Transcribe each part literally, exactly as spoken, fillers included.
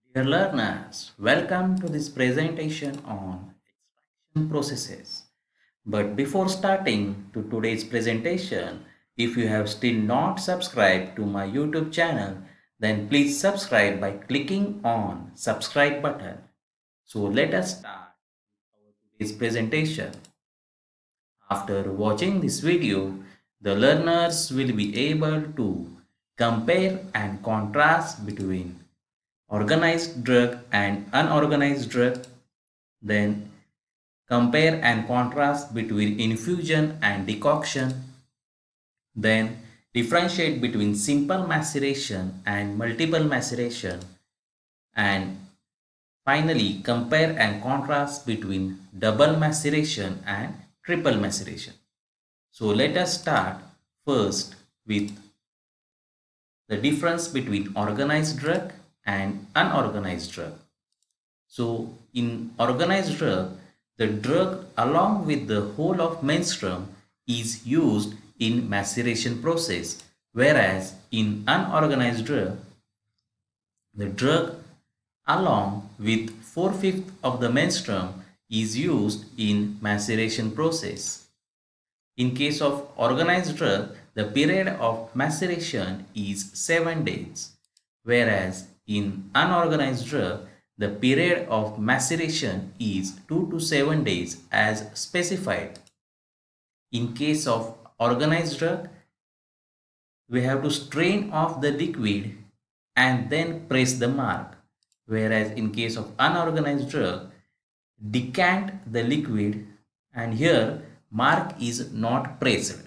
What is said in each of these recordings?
Dear learners, welcome to this presentation on extraction processes. But before starting to today's presentation, if you have still not subscribed to my YouTube channel, then please subscribe by clicking on subscribe button. So let us start today's presentation. After watching this video, the learners will be able to compare and contrast between organized drug and unorganized drug, then compare and contrast between infusion and decoction, then differentiate between simple maceration and multiple maceration, and finally compare and contrast between double maceration and triple maceration. So let us start first with the difference between organized drug and unorganized drug. So in organized drug, the drug along with the whole of menstruum is used in maceration process, whereas in unorganized drug, the drug along with four-fifths of the menstruum is used in maceration process. In case of organized drug, the period of maceration is seven days, whereas in unorganized drug, the period of maceration is two to seven days as specified. In case of organized drug, we have to strain off the liquid and then press the mark, whereas in case of unorganized drug, decant the liquid and here mark is not pressed.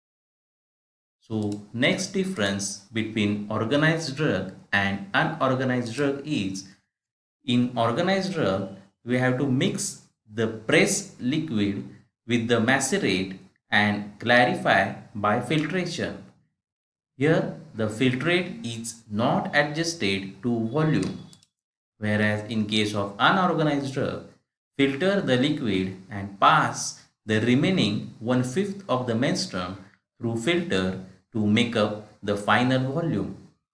So next difference between organized drug and unorganized drug is, in organized drug we have to mix the pressed liquid with the macerate and clarify by filtration. Here the filtrate is not adjusted to volume, whereas in case of unorganized drug, filter the liquid and pass the remaining one-fifth of the menstruum through filter to make up the final volume.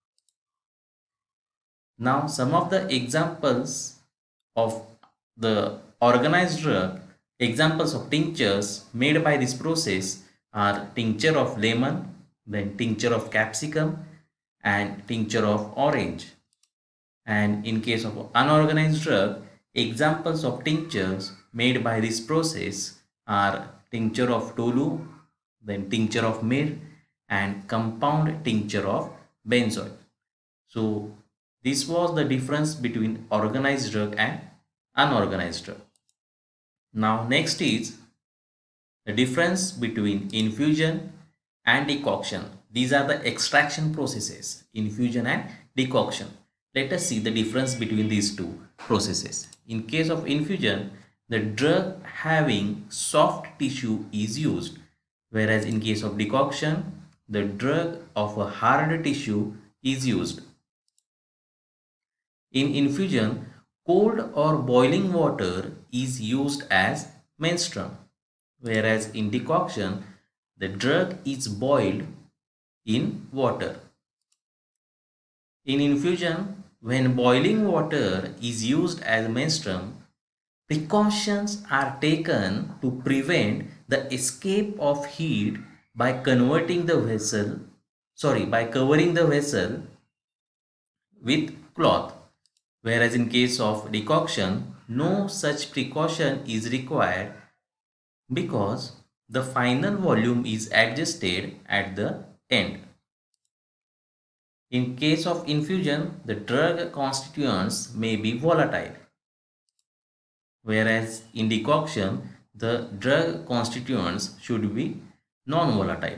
Now some of the examples of the organized drug, examples of tinctures made by this process are tincture of lemon, then tincture of capsicum and tincture of orange. And in case of unorganized drug, examples of tinctures made by this process are tincture of tolu, then tincture of myrrh and compound tincture of benzoyl. So this was the difference between organized drug and unorganized drug. Now next is the difference between infusion and decoction. These are the extraction processes, infusion and decoction. Let us see the difference between these two processes. In case of infusion, the drug having soft tissue is used, whereas in case of decoction, the drug of a hard tissue is used. In infusion, cold or boiling water is used as menstruum, whereas in decoction, the drug is boiled in water. In infusion, when boiling water is used as menstruum, precautions are taken to prevent the escape of heat by converting the vessel, sorry, by covering the vessel with cloth. Whereas in case of decoction, no such precaution is required because the final volume is adjusted at the end. In case of infusion, the drug constituents may be volatile, whereas in decoction, the drug constituents should be non-volatile.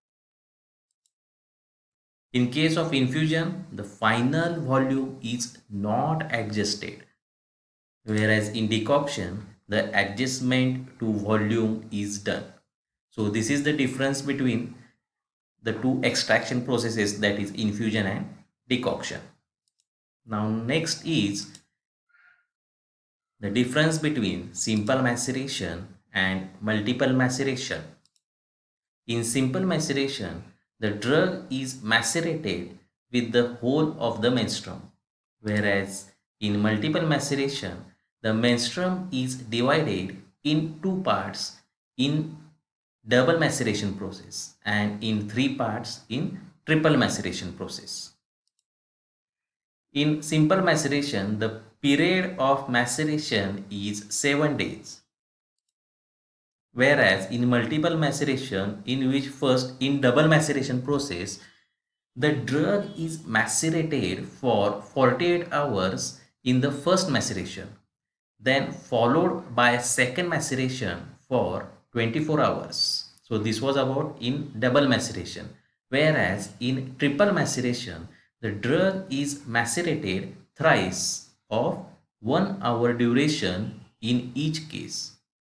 In case of infusion, the final volume is not adjusted, whereas in decoction, the adjustment to volume is done. So this is the difference between the two extraction processes, that is infusion and decoction. Now next is the difference between simple maceration and multiple maceration. In simple maceration, the drug is macerated with the whole of the menstruum, whereas in multiple maceration, the menstruum is divided in two parts in double maceration process and in three parts in triple maceration process. In simple maceration, the period of maceration is seven days. Whereas in multiple maceration, in which first in double maceration process, the drug is macerated for forty-eight hours in the first maceration, then followed by second maceration for twenty-four hours. So this was about in double maceration. Whereas in triple maceration, the drug is macerated thrice of one hour duration in each case.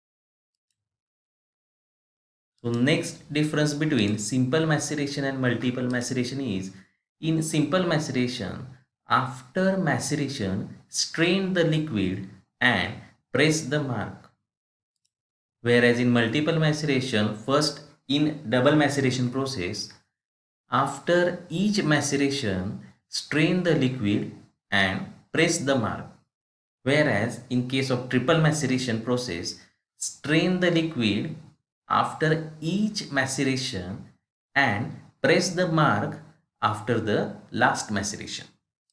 So next difference between simple maceration and multiple maceration is, in simple maceration, after maceration, strain the liquid and press the mark. Whereas in multiple maceration, first in double maceration process, after each maceration, strain the liquid and press the mark. Whereas in case of triple maceration process, strain the liquid after each maceration and press the mark after the last maceration.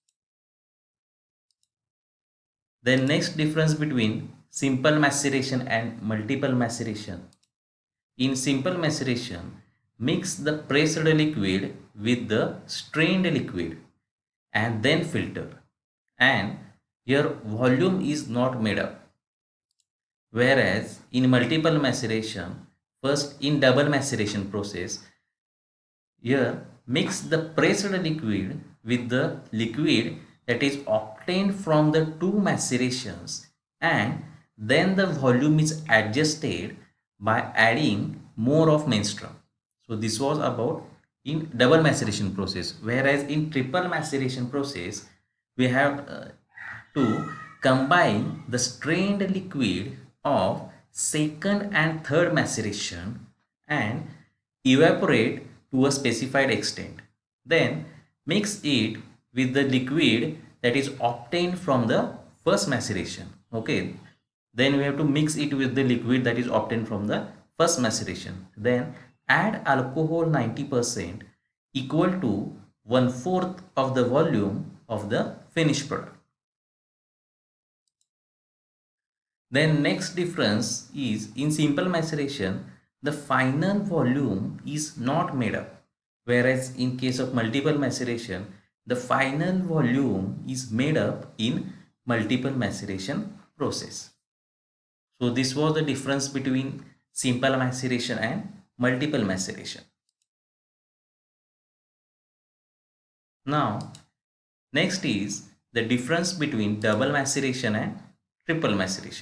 The next difference between simple maceration and multiple maceration. In simple maceration, mix the pressed liquid with the strained liquid and then filter, and your volume is not made up. Whereas in multiple maceration, first in double maceration process, here mix the pressed liquid with the liquid that is obtained from the two macerations, and then the volume is adjusted by adding more of menstruum. So this was about in double maceration process. Whereas in triple maceration process, we have uh, to combine the strained liquid of second and third maceration and evaporate to a specified extent. Then mix it with the liquid that is obtained from the first maceration. Okay. Then we have to mix it with the liquid that is obtained from the first maceration. Then add alcohol ninety percent equal to one fourth of the volume of the finished product. Then next difference is, in simple maceration, the final volume is not made up, whereas in case of multiple maceration, the final volume is made up in multiple maceration process. So this was the difference between simple maceration and multiple maceration. Now, next is the difference between double maceration and triple maceration.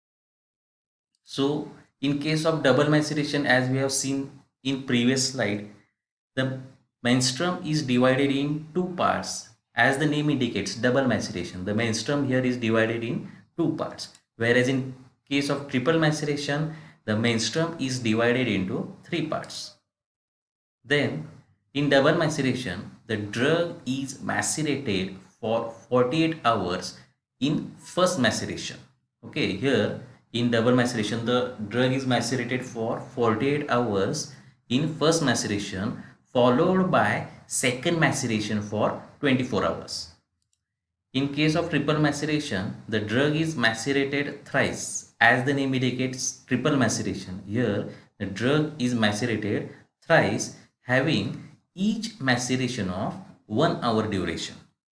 So in case of double maceration, as we have seen in previous slide, the menstruum is divided in two parts. As the name indicates, double maceration, the menstruum here is divided in two parts. Whereas in case of triple maceration, the menstruum is divided into three parts. Then in double maceration, the drug is macerated for forty-eight hours in first maceration. Okay, here in double maceration, the drug is macerated for forty-eight hours in first maceration, followed by second maceration for twenty-four hours. In case of triple maceration, the drug is macerated thrice. As the name indicates, triple maceration. Here, the drug is macerated thrice, having each maceration of one hour duration.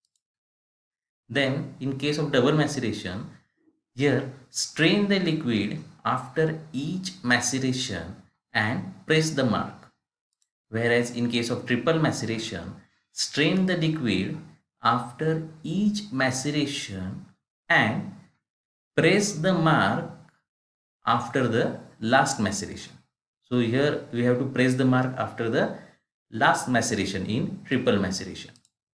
Then, in case of double maceration, here strain the liquid after each maceration and press the mark. Whereas in case of triple maceration, strain the liquid after each maceration and press the mark after the last maceration. So here we have to press the mark after the last maceration in triple maceration.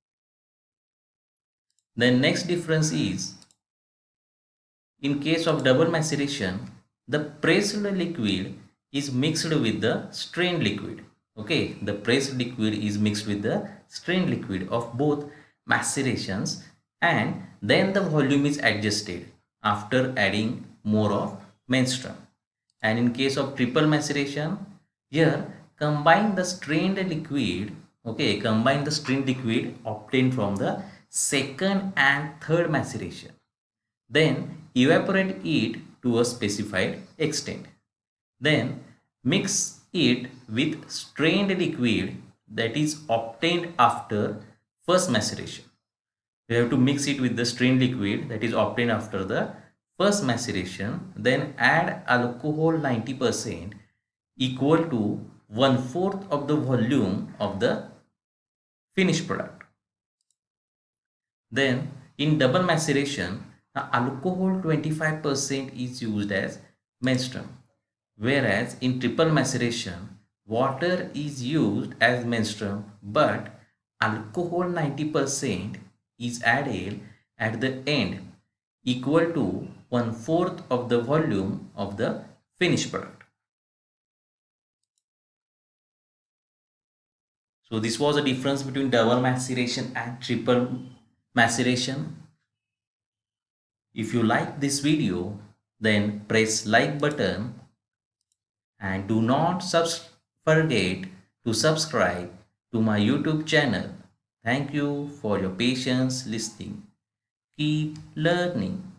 The next difference is, in case of double maceration, the pressed liquid is mixed with the strained liquid. Okay, the pressed liquid is mixed with the strained liquid of both macerations, and then the volume is adjusted after adding more of menstruum. And in case of triple maceration, here combine the strained liquid, okay, combine the strained liquid obtained from the second and third maceration. Then evaporate it to a specified extent. Then mix it with strained liquid that is obtained after first maceration. We have to mix it with the strained liquid that is obtained after the first maceration. Then add alcohol ninety percent equal to one fourth of the volume of the finished product. Then in double maceration, the alcohol twenty-five percent is used as menstruum, whereas in triple maceration, water is used as menstruum, but alcohol ninety percent is added at the end, equal to one fourth of the volume of the finished product. So this was the difference between double maceration and triple maceration. If you like this video, then press like button and do not forget to subscribe to my YouTube channel. Thank you for your patience listening. Keep learning.